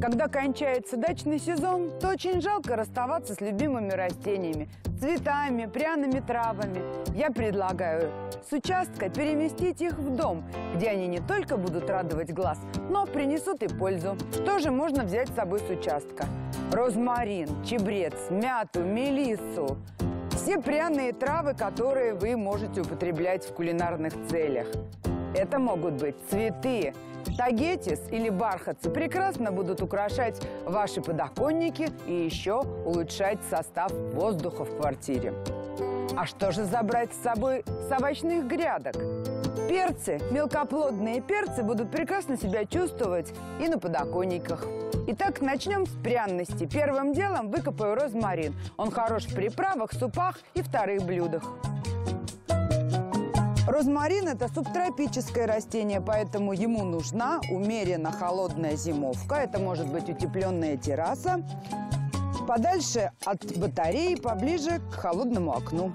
Когда кончается дачный сезон, то очень жалко расставаться с любимыми растениями, цветами, пряными травами. Я предлагаю с участка переместить их в дом, где они не только будут радовать глаз, но принесут и пользу. Что же можно взять с собой с участка? Розмарин, чабрец, мяту, мелиссу. Все пряные травы, которые вы можете употреблять в кулинарных целях. Это могут быть цветы. Тагетис или бархатцы прекрасно будут украшать ваши подоконники и еще улучшать состав воздуха в квартире. А что же забрать с собой с овощных грядок? Перцы, мелкоплодные перцы будут прекрасно себя чувствовать и на подоконниках. Итак, начнем с пряности. Первым делом выкопаю розмарин. Он хорош в приправах, супах и вторых блюдах. Розмарин – это субтропическое растение, поэтому ему нужна умеренно холодная зимовка. Это может быть утепленная терраса, подальше от батареи, поближе к холодному окну.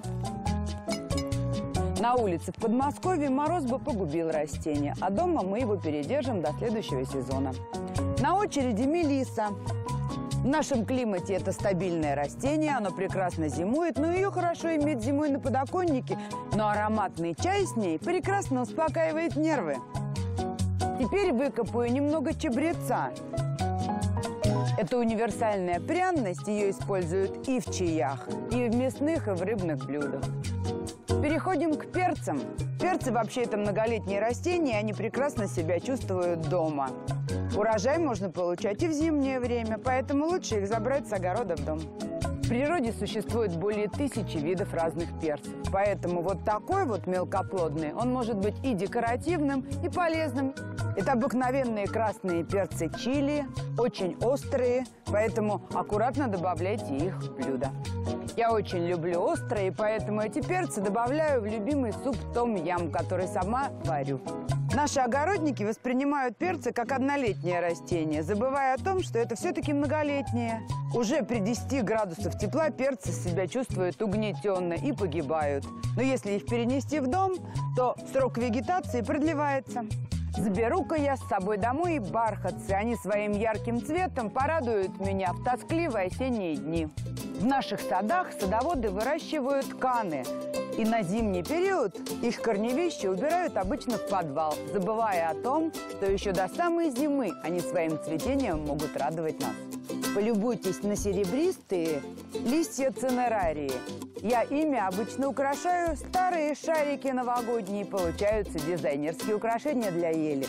На улице в Подмосковье мороз бы погубил растение, а дома мы его передержим до следующего сезона. На очереди мелисса. В нашем климате это стабильное растение, оно прекрасно зимует, но ее хорошо иметь зимой на подоконнике. Но ароматный чай с ней прекрасно успокаивает нервы. Теперь выкопаю немного чабреца. Это универсальная пряность, ее используют и в чаях, и в мясных, и в рыбных блюдах. Переходим к перцам. Перцы вообще это многолетние растения, они прекрасно себя чувствуют дома. Урожай можно получать и в зимнее время, поэтому лучше их забрать с огорода в дом. В природе существует более 1000 видов разных перцев, поэтому вот такой вот мелкоплодный, он может быть и декоративным, и полезным. Это обыкновенные красные перцы чили, очень острые, поэтому аккуратно добавляйте их в блюдо. Я очень люблю острые, поэтому эти перцы добавляю в любимый суп том-ям, который сама варю. Наши огородники воспринимают перцы как однолетнее растение, забывая о том, что это все-таки многолетнее. Уже при 10 градусах тепла перцы себя чувствуют угнетенно и погибают. Но если их перенести в дом, то срок вегетации продлевается. Заберу-ка я с собой домой и бархатцы. Они своим ярким цветом порадуют меня в тоскливые осенние дни. В наших садах садоводы выращивают каны. И на зимний период их корневища убирают обычно в подвал, забывая о том, что еще до самой зимы они своим цветением могут радовать нас. Полюбуйтесь на серебристые листья цинерарии. Я ими обычно украшаю старые шарики новогодние. Получаются дизайнерские украшения для ели.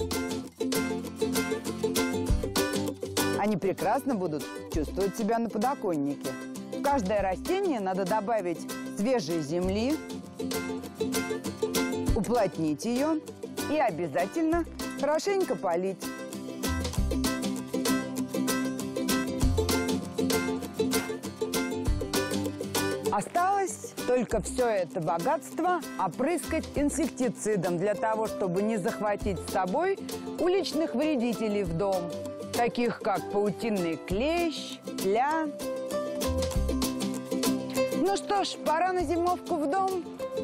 Они прекрасно будут чувствовать себя на подоконнике. В каждое растение надо добавить свежей земли, уплотнить ее и обязательно хорошенько полить. Осталось только все это богатство опрыскать инсектицидом для того, чтобы не захватить с собой уличных вредителей в дом, таких как паутинный клещ, тля. Ну что ж, пора на зимовку в дом.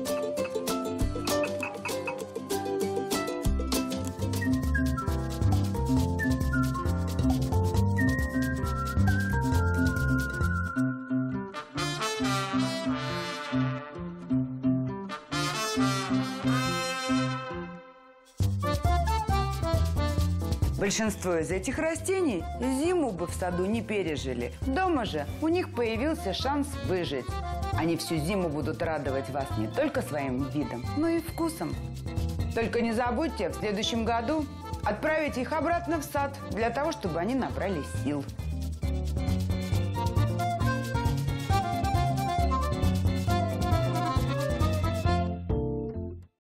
Большинство из этих растений зиму бы в саду не пережили. Дома же у них появился шанс выжить. Они всю зиму будут радовать вас не только своим видом, но и вкусом. Только не забудьте в следующем году отправить их обратно в сад, для того, чтобы они набрали сил.